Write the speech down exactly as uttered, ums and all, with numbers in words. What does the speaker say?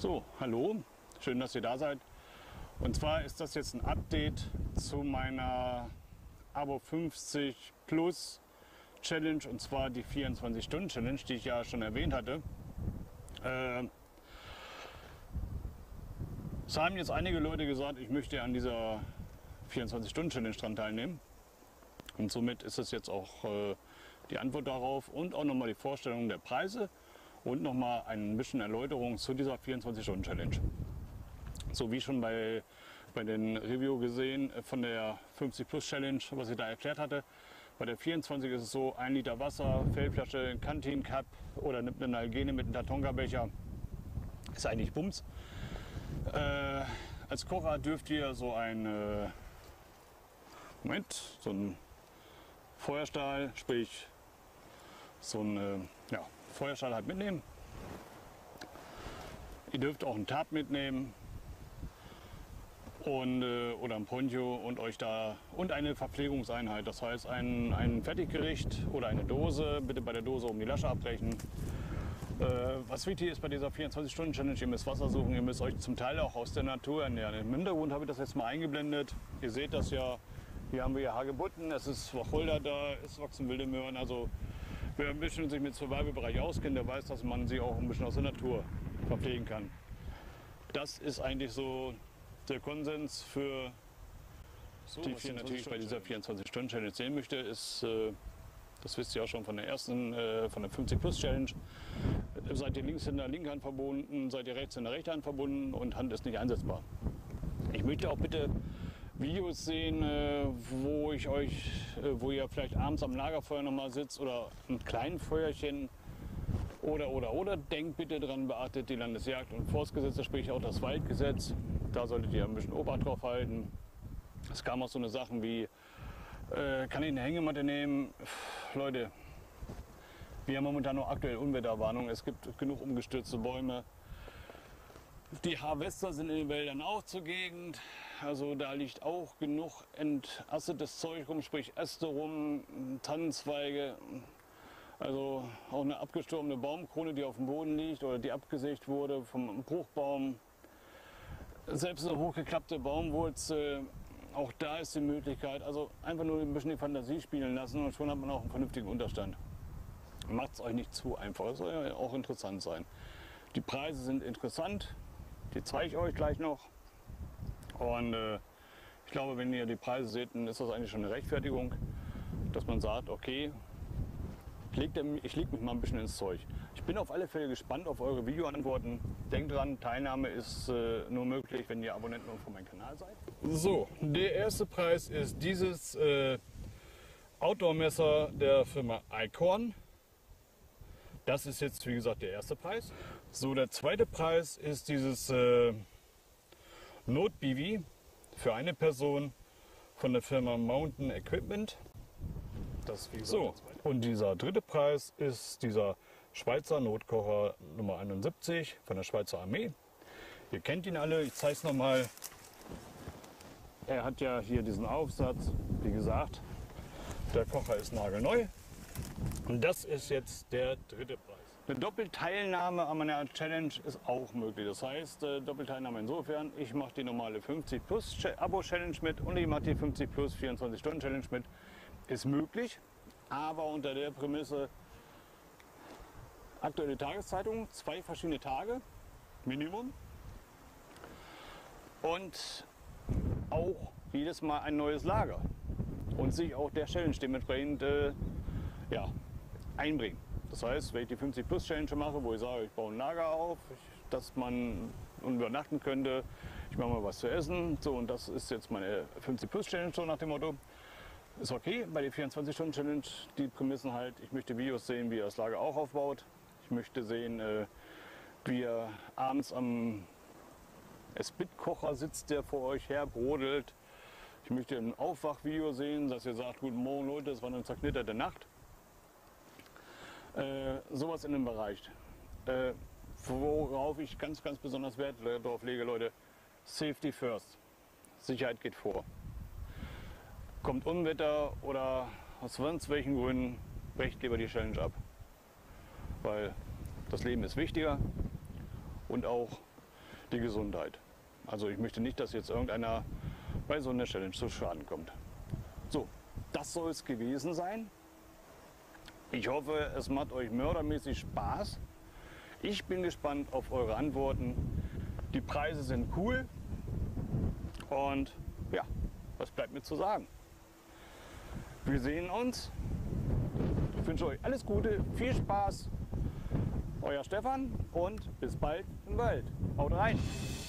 So, hallo, schön, dass ihr da seid. Und zwar ist das jetzt ein Update zu meiner Abo fünfzig Plus Challenge, und zwar die vierundzwanzig Stunden Challenge, die ich ja schon erwähnt hatte. Äh, es haben jetzt einige Leute gesagt, ich möchte an dieser vierundzwanzig Stunden Challenge dran teilnehmen. Und somit ist es jetzt auch äh, die Antwort darauf und auch nochmal die Vorstellung der Preise und nochmal ein bisschen Erläuterung zu dieser vierundzwanzig Stunden Challenge. So wie schon bei, bei den Review gesehen von der fünfzig Plus Challenge, was ich da erklärt hatte. Bei der vierundzwanzig ist es so, ein Liter Wasser, Feldflasche, Canteen Cup oder nimmt eine Algene mit einem Tatonka-Becher. Ist eigentlich Bums. Äh, als Kocher dürft ihr so ein, äh, Moment, so ein Feuerstahl, sprich so ein äh, ja, Feuerstahl halt mitnehmen. Ihr dürft auch einen Tab mitnehmen und, äh, oder ein Poncho und euch da und eine Verpflegungseinheit, das heißt ein, ein Fertiggericht oder eine Dose, bitte bei der Dose um die Lasche abbrechen. Äh, was wichtig ist bei dieser vierundzwanzig Stunden Challenge, ihr müsst Wasser suchen, ihr müsst euch zum Teil auch aus der Natur ernähren. Im Hintergrund habe ich das jetzt mal eingeblendet, ihr seht das ja, hier haben wir ja Hagebutten, es ist Wacholder da, es wachsen wilde Möhren, also wer ein bisschen sich mit Survival-Bereich auskennt, der weiß, dass man sich auch ein bisschen aus der Natur verpflegen kann. Das ist eigentlich so der Konsens für so, die vier natürlich bei dieser vierundzwanzig Stunden Challenge sehen möchte, ist, äh, das wisst ihr auch schon von der ersten, äh, von der fünfzig Plus Challenge, seid ihr links in der linken Hand verbunden, seid ihr rechts in der rechten Hand verbunden und Hand ist nicht einsetzbar. Ich möchte auch bitte Videos sehen, äh, wo ich euch, äh, wo ihr vielleicht abends am Lagerfeuer noch mal sitzt oder ein kleines Feuerchen oder oder oder denkt bitte dran, beachtet die Landesjagd- und Forstgesetze, sprich auch das Waldgesetz. Da solltet ihr ein bisschen Obacht drauf halten. Es kam auch so eine Sachen wie, äh, kann ich eine Hängematte nehmen? Pff, Leute, wir haben momentan noch aktuell Unwetterwarnung. Es gibt genug umgestürzte Bäume. Die Harvester sind in den Wäldern auch zur Gegend. Also da liegt auch genug entastetes Zeug rum, sprich Äste rum, Tannenzweige. Also auch eine abgestorbene Baumkrone, die auf dem Boden liegt oder die abgesägt wurde vom Bruchbaum. Selbst eine hochgeklappte Baumwurzel, auch da ist die Möglichkeit. Also einfach nur ein bisschen die Fantasie spielen lassen und schon hat man auch einen vernünftigen Unterstand. Macht es euch nicht zu einfach, es soll ja auch interessant sein. Die Preise sind interessant, die zeige ich euch gleich noch. Und äh, ich glaube, wenn ihr die Preise seht, dann ist das eigentlich schon eine Rechtfertigung, dass man sagt, okay, ich lege leg mich mal ein bisschen ins Zeug. Ich bin auf alle Fälle gespannt auf eure Videoantworten. Denkt dran, Teilnahme ist äh, nur möglich, wenn ihr Abonnenten von meinem Kanal seid. So, der erste Preis ist dieses äh, Outdoor-Messer der Firma Icorn. Das ist jetzt, wie gesagt, der erste Preis. So, der zweite Preis ist dieses äh, Not-B V für eine Person von der Firma Mountain Equipment. Das ist wie gesagt so, der zweite. Und dieser dritte Preis ist dieser Schweizer Notkocher Nummer einundsiebzig von der Schweizer Armee. Ihr kennt ihn alle, ich zeige es nochmal. Er hat ja hier diesen Aufsatz, wie gesagt, der Kocher ist nagelneu. Und das ist jetzt der dritte Preis. Eine Doppelteilnahme an meiner Challenge ist auch möglich. Das heißt, äh, Doppelteilnahme insofern, ich mache die normale fünfzig Plus Abo Challenge mit und ich mache die fünfzig Plus vierundzwanzig Stunden Challenge mit. Ist möglich, aber unter der Prämisse, aktuelle Tageszeitung, zwei verschiedene Tage, Minimum. Und auch jedes Mal ein neues Lager. Und sich auch der Challenge dementsprechend äh, ja, einbringen. Das heißt, wenn ich die fünfzig Plus Challenge mache, wo ich sage, ich baue ein Lager auf, dass man übernachten könnte, ich mache mal was zu essen, so, und das ist jetzt meine fünfzig Plus Challenge, so nach dem Motto. Ist okay, bei der vierundzwanzig Stunden Challenge die Prämissen halt, ich möchte Videos sehen, wie ihr das Lager auch aufbaut. Ich möchte sehen, äh, wie ihr abends am Spitkocher sitzt, der vor euch her brodelt. Ich möchte ein Aufwachvideo sehen, dass ihr sagt, guten Morgen Leute, es war eine zerknitterte Nacht. Äh, sowas in dem Bereich. Äh, worauf ich ganz, ganz besonders Wert darauf lege, Leute, Safety first. Sicherheit geht vor. Kommt Unwetter oder aus sonst welchen Gründen, brecht lieber die Challenge ab. Weil das Leben ist wichtiger und auch die Gesundheit. Also ich möchte nicht, dass jetzt irgendeiner bei so einer Challenge zu Schaden kommt. So, das soll es gewesen sein. Ich hoffe, es macht euch mördermäßig Spaß. Ich bin gespannt auf eure Antworten. Die Preise sind cool. Und ja, was bleibt mir zu sagen? Wir sehen uns. Ich wünsche euch alles Gute, viel Spaß. Euer Stefan und bis bald im Wald. Haut rein!